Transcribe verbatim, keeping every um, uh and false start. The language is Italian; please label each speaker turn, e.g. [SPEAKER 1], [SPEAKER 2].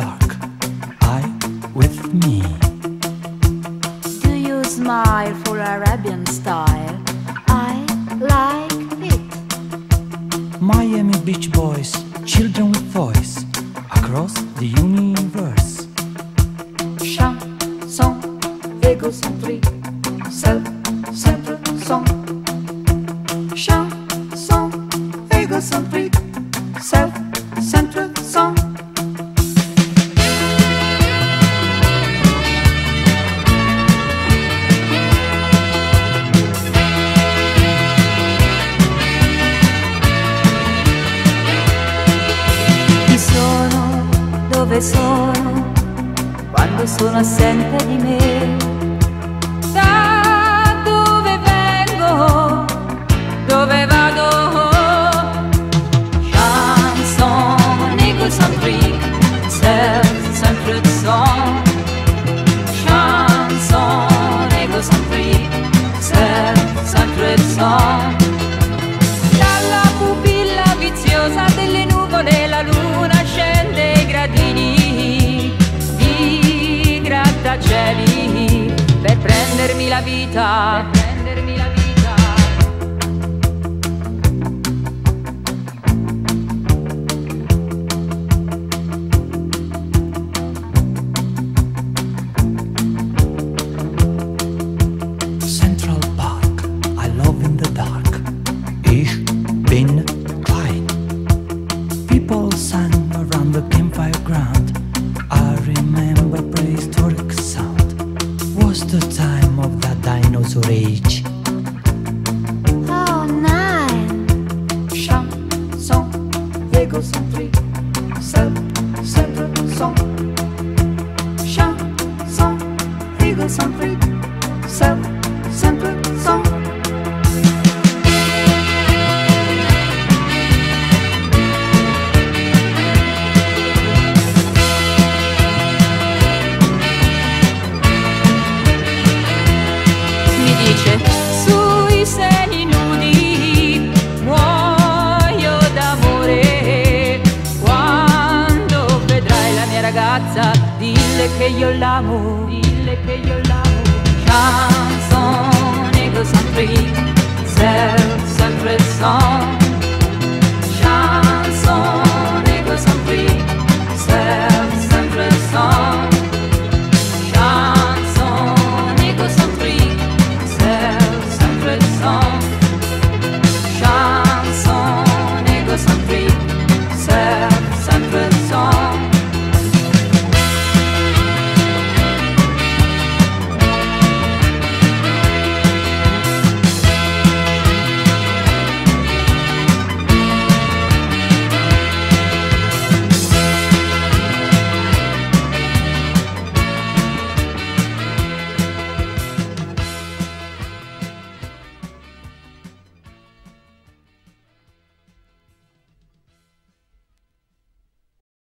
[SPEAKER 1] dark, I with me.
[SPEAKER 2] Do you smile for Arabian style? I like it.
[SPEAKER 1] Miami Beach Boys, children with voice, across the universe.
[SPEAKER 2] Chanson, égocentrique, self-centered song. Chanson, égocentrique, self-centered song. Chi sono, dove sono, quando sono assente di me? Da dove vengo, dove vado? Chanson égocentrique, self-centered song. Chanson égocentrique, self-centered song. Dalla pupilla viziosa delle nuvole la luna scende i gradini di grattacieli per prendermi la vita, per prendermi la vita.
[SPEAKER 1] Central Park, I love in the dark. Ich bin klein. People sang around the campfire ground. I remember prehistoric sound. Was the time of the dinosaur age.
[SPEAKER 2] Oh, nine. Chanson égocentrique, self-centered song. Chanson égocentrique, self-centered song. Mi dice sui seni nudi muoio d'amore. Quando vedrai la mia ragazza dille che io l'amo, dille che io l'amo. Chanson égocentrique, self-centered song.